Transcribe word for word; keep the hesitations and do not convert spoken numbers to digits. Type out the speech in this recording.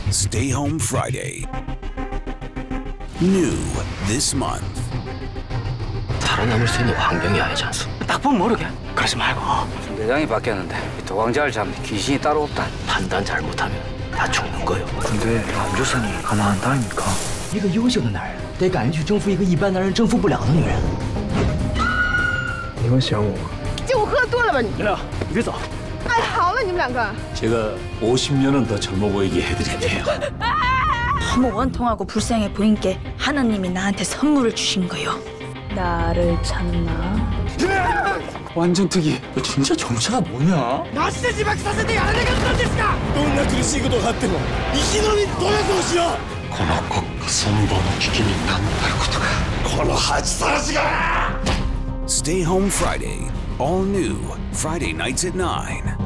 Stay Home Friday. New this month. 살아남을 수 있는 환경이 아니지 않소. 딱 보면 모르게. 그러지 말고. 내장이 바뀌었는데 도광자를 잡는 귀신이 따로 없다. 판단 잘못하면 다 죽는 거요. 근데 남조선이 가난한 땅입니까? 一个优秀的男人得敢于去征服一个一般男人征服不了的女人。 你会想我？ 酒喝多了吧你？ 亮，你别走。 哎，好了，你们两个。 제가 오십 년은 더 젊어 보이게 해드릴게요. 너무 원통하고 불쌍해 보인게 하나님이 나한테 선물을 주신 거요. 나를 찾나? 완전 특이. 너 진짜 정체가 뭐냐? なして自爆させてやらなかったんですか。 どんな苦しいことがあっても生き延び努力をしよう。 この国家存亡の危機に何たることか。 この恥さらしが。 Stay Home Friday. All new Friday nights at nine.